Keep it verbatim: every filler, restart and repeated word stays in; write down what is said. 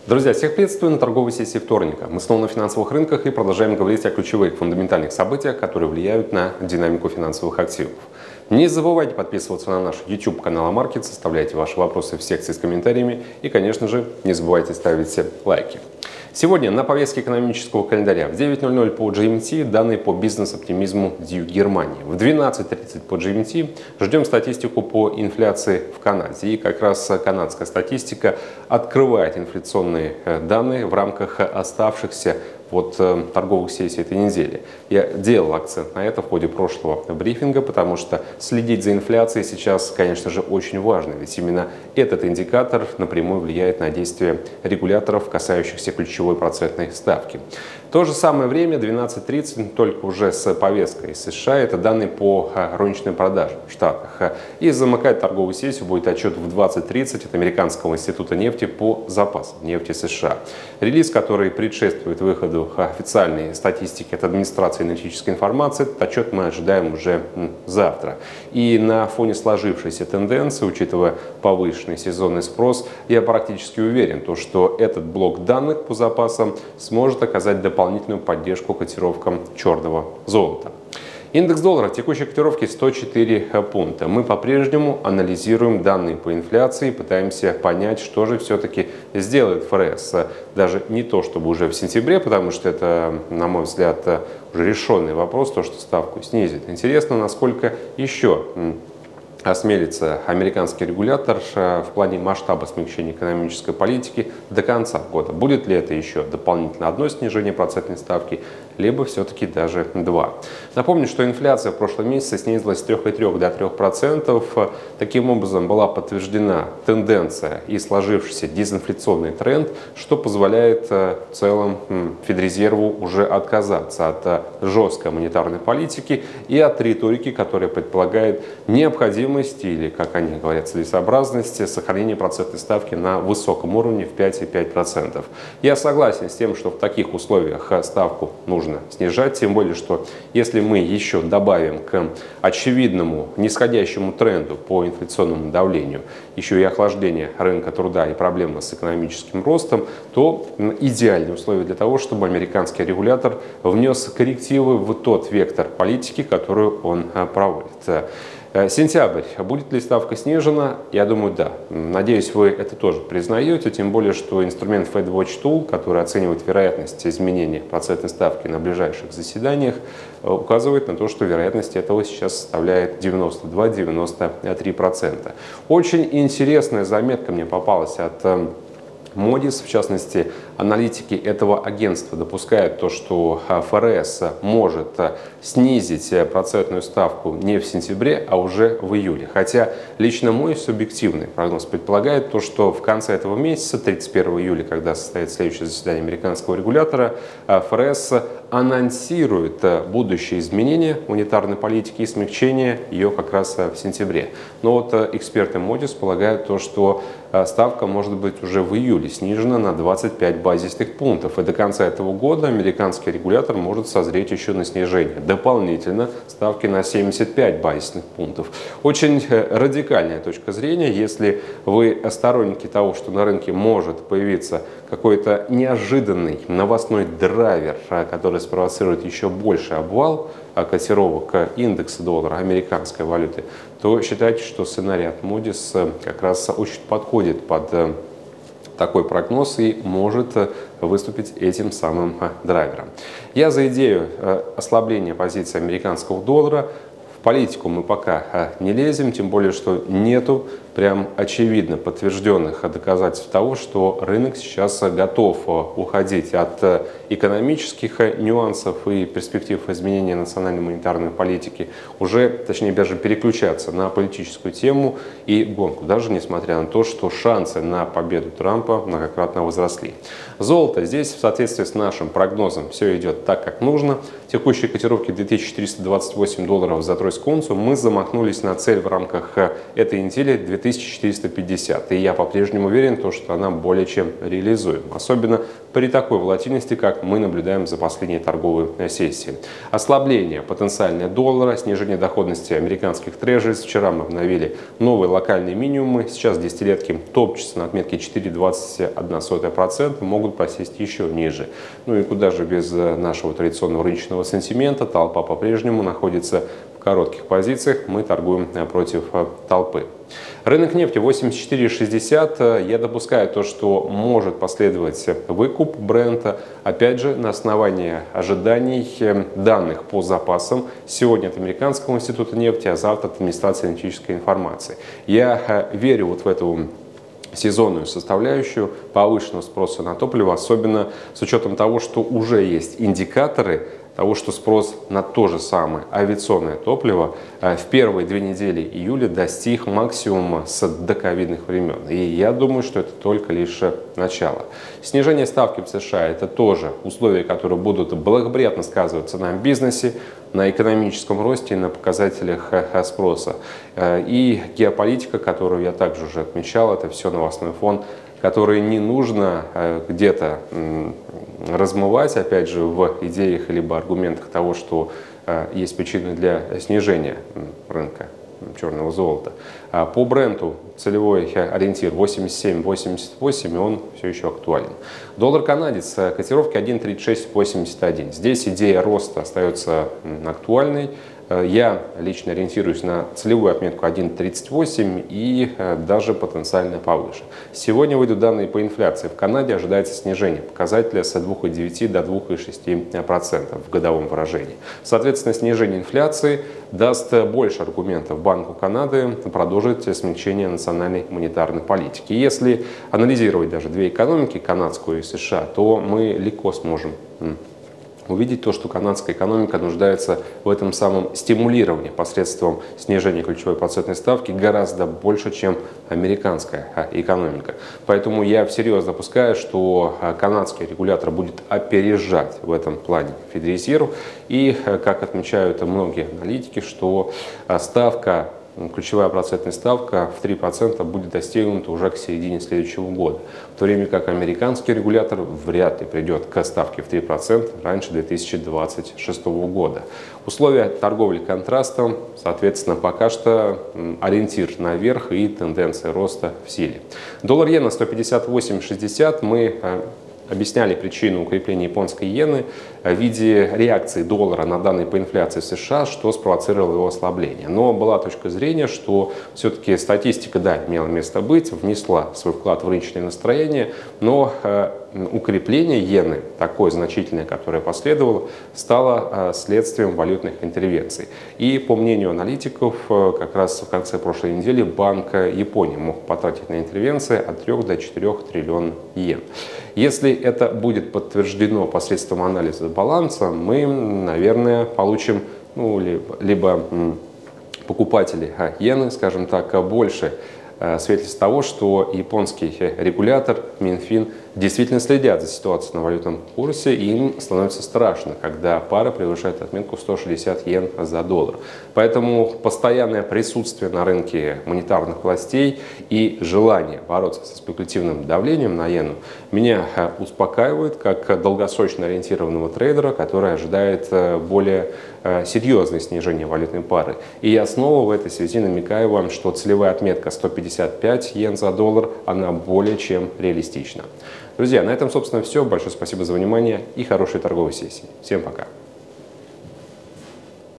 Друзья, всех приветствую на торговой сессии вторника. Мы снова на финансовых рынках и продолжаем говорить о ключевых фундаментальных событиях, которые влияют на динамику финансовых активов. Не забывайте подписываться на наш YouTube канал Амаркет, оставляйте ваши вопросы в секции с комментариями и, конечно же, не забывайте ставить лайки. Сегодня на повестке экономического календаря в девять ноль ноль по джи эм ти данные по бизнес-оптимизму Дью Германии. В двенадцать тридцать по джи эм ти ждем статистику по инфляции в Канаде. И как раз канадская статистика открывает инфляционные данные в рамках оставшихся вот торговых сессий этой недели. Я делал акцент на это в ходе прошлого брифинга, потому что следить за инфляцией сейчас, конечно же, очень важно, ведь именно этот индикатор напрямую влияет на действия регуляторов, касающихся ключевой процентной ставки. В то же самое время двенадцать тридцать, только уже с повесткой из США, это данные по розничным продажам в Штатах. И замыкать торговую сессию будет отчет в двадцать тридцать от Американского института нефти по запасам нефти США. Релиз, который предшествует выходу официальной статистики от администрации энергетической информации, этот отчет мы ожидаем уже завтра. И на фоне сложившейся тенденции, учитывая повышенный сезонный спрос, я практически уверен, то, что этот блок данных по запасам сможет оказать дополнительную поддержку котировкам черного золота. Индекс доллара текущей котировки сто четыре пункта. Мы по-прежнему анализируем данные по инфляции, пытаемся понять, что же все-таки сделает эф эр эс. Даже не то, чтобы уже в сентябре, потому что это, на мой взгляд, уже решенный вопрос, то, что ставку снизит. Интересно, насколько еще осмелится американский регулятор в плане масштаба смягчения экономической политики до конца года. Будет ли это еще дополнительно одно снижение процентной ставки, либо все-таки даже два. Напомню, что инфляция в прошлом месяце снизилась с трёх целых трёх десятых до трёх процентов. Таким образом была подтверждена тенденция и сложившийся дезинфляционный тренд, что позволяет в целом Федрезерву уже отказаться от жесткой монетарной политики и от риторики, которая предполагает необходимость или, как они говорят, целесообразности сохранения процентной ставки на высоком уровне в пять целых пять десятых процента. Я согласен с тем, что в таких условиях ставку нужно снижать, тем более, что если мы еще добавим к очевидному нисходящему тренду по инфляционному давлению еще и охлаждение рынка труда и проблемы с экономическим ростом, то идеальные условия для того, чтобы американский регулятор внес коррективы в тот вектор политики, которую он проводит. Сентябрь. Будет ли ставка снижена? Я думаю, да. Надеюсь, вы это тоже признаете, тем более, что инструмент FedWatch Tool, который оценивает вероятность изменения процентной ставки на ближайших заседаниях, указывает на то, что вероятность этого сейчас составляет девяносто два — девяносто три процента. Очень интересная заметка мне попалась от Moody's, в частности, аналитики этого агентства допускают то, что эф эр эс может снизить процентную ставку не в сентябре, а уже в июле. Хотя лично мой субъективный прогноз предполагает то, что в конце этого месяца, тридцать первого июля, когда состоится следующее заседание американского регулятора, эф эр эс анонсирует будущее изменение монетарной политики и смягчение ее как раз в сентябре. Но вот эксперты Moody's полагают то, что ставка может быть уже в июле снижена на двадцать пять базисных пунктов. И до конца этого года американский регулятор может созреть еще на снижение дополнительно ставки на семьдесят пять базисных пунктов. Очень радикальная точка зрения. Если вы сторонники того, что на рынке может появиться какой-то неожиданный новостной драйвер, который спровоцирует еще больше обвал котировок индекса доллара, американской валюты, то считайте, что сценарий от Moody's как раз очень подходит под такой прогноз и может выступить этим самым драйвером. Я за идею ослабления позиции американского доллара. В политику мы пока не лезем, тем более, что нету прям очевидно подтвержденных доказательств того, что рынок сейчас готов уходить от экономических нюансов и перспектив изменения национальной монетарной политики, уже, точнее, даже переключаться на политическую тему и гонку, даже несмотря на то, что шансы на победу Трампа многократно возросли. Золото здесь в соответствии с нашим прогнозом все идет так, как нужно. Текущие котировки две тысячи триста двадцать восемь долларов за тройскую унцию. Мы замахнулись на цель в рамках этой недели две тысячи четыреста пятьдесят. И я по-прежнему уверен, то, что она более чем реализуема. Особенно при такой волатильности, как мы наблюдаем за последние торговые сессии. Ослабление потенциального доллара, снижение доходности американских трежерис. Вчера мы обновили новые локальные минимумы. Сейчас десятилетки топчутся на отметке четыре целых двадцать одна сотая процента, могут просесть еще ниже. Ну и куда же без нашего традиционного рыночного сентимента. Толпа по-прежнему находится в коротких позициях, мы торгуем против толпы. Рынок нефти восемьдесят четыре шестьдесят. Я допускаю то, что может последовать выкуп Брента, опять же, на основании ожиданий данных по запасам сегодня от Американского института нефти, а завтра от администрации аналитической информации. Я верю вот в эту сезонную составляющую повышенного спроса на топливо, особенно с учетом того, что уже есть индикаторы того, что спрос на то же самое авиационное топливо в первые две недели июля достиг максимума с доковидных времен. И я думаю, что это только лишь начало. Снижение ставки в США – это тоже условия, которые будут благоприятно сказываться на бизнесе, на экономическом росте и на показателях спроса. И геополитика, которую я также уже отмечал, это все новостной фон, который не нужно где-то размывать, опять же, в идеях либо аргументах того, что есть причины для снижения рынка черного золота. По Бренту целевой ориентир восемьдесят семь восемьдесят восемь, и он все еще актуален. Доллар-канадец, котировки один тридцать шесть восемьдесят один. Здесь идея роста остается актуальной. Я лично ориентируюсь на целевую отметку один тридцать восемь и даже потенциально повыше. Сегодня выйдут данные по инфляции. В Канаде ожидается снижение показателя с двух целых девяти десятых до двух целых шести десятых процента в годовом выражении. Соответственно, снижение инфляции даст больше аргументов Банку Канады продолжить смягчение национальной монетарной политики. Если анализировать даже две экономики, канадскую и США, то мы легко сможем увидеть то, что канадская экономика нуждается в этом самом стимулировании посредством снижения ключевой процентной ставки гораздо больше, чем американская экономика. Поэтому я всерьез допускаю, что канадский регулятор будет опережать в этом плане Федрезерв. И, как отмечают многие аналитики, что ставка, ключевая процентная ставка в три процента будет достигнута уже к середине следующего года, в то время как американский регулятор вряд ли придет к ставке в три процента раньше две тысячи двадцать шестого года. Условия торговли контрастом, соответственно, пока что ориентир наверх и тенденция роста в силе. Доллар-иена сто пятьдесят восемь шестьдесят. Мы объясняли причину укрепления японской иены в виде реакции доллара на данные по инфляции в США, что спровоцировало его ослабление. Но была точка зрения, что все-таки статистика, да, имела место быть, внесла свой вклад в рыночное настроение, но э, укрепление иены, такое значительное, которое последовало, стало э, следствием валютных интервенций. И по мнению аналитиков, э, как раз в конце прошлой недели Банк Японии мог потратить на интервенции от трёх до четырёх триллионов йен. Если это будет подтверждено посредством анализа баланса, мы, наверное, получим, ну, либо, либо покупатели иены, скажем так, больше свидетельств того, что японский регулятор Минфин действительно следят за ситуацией на валютном курсе, и им становится страшно, когда пара превышает отметку сто шестьдесят йен за доллар. Поэтому постоянное присутствие на рынке монетарных властей и желание бороться со спекулятивным давлением на иену меня успокаивает как долгосрочно ориентированного трейдера, который ожидает более серьезное снижение валютной пары. И я снова в этой связи намекаю вам, что целевая отметка сто пятьдесят пять йен за доллар, она более чем реалистична. Друзья, на этом, собственно, все. Большое спасибо за внимание и хорошей торговой сессии. Всем пока!